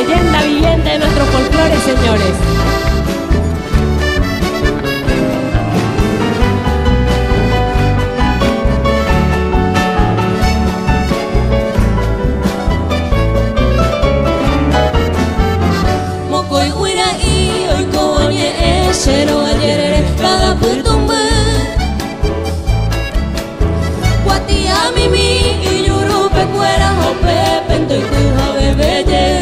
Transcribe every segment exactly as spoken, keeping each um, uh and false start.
leyenda viviente de nuestro folclore, señores. Pero ayer cada putumbe Guatia mimi y yurupe cuera hope pento y tuja bebeye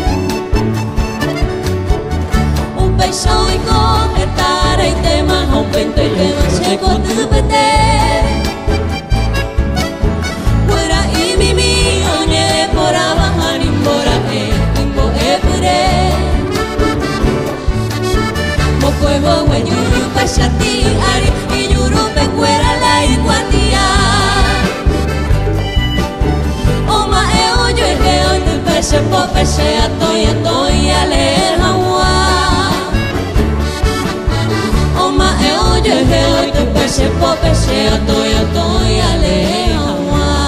Un beso y cogetara y tema hompento y tema checo tu pete Cuera y mimi oñe por abajo nimbora e imbo e pure Mokuevo we yurupe shati ari y yurupe cuera la iguatia Oma e oyo e que hoy te peche po peche atoy atoy ale hawa Oma e oyo e que hoy te peche po peche atoy atoy ale hawa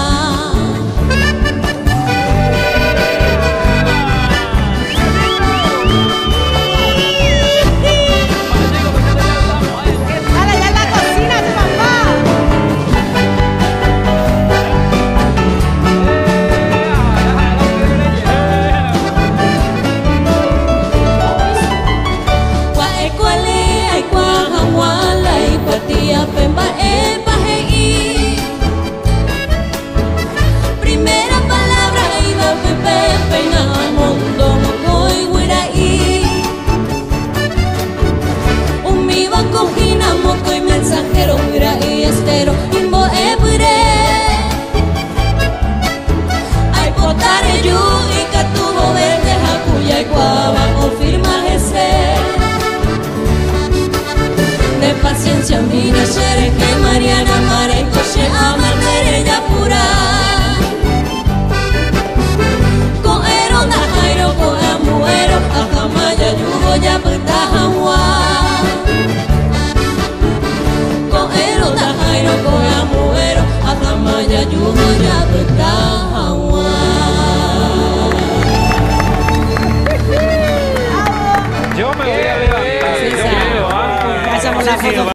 Pemba e pahei Primera palabra iba pepe peina mundo mocoy guirai Un mi va cojina mocoy mensajero guirai estero imbo e pure Ay potare yu y catubo verde jacuya y guava o firma ese De paciencia mina shere que Mariana mare coche ama ya pura Ko ero na jairo ko amuero akamaya yugo ya puta hawa Ko ero na jairo ko amuero akamaya yugo ya puta hawa Yo me voy a levantar. Hacemos la foto.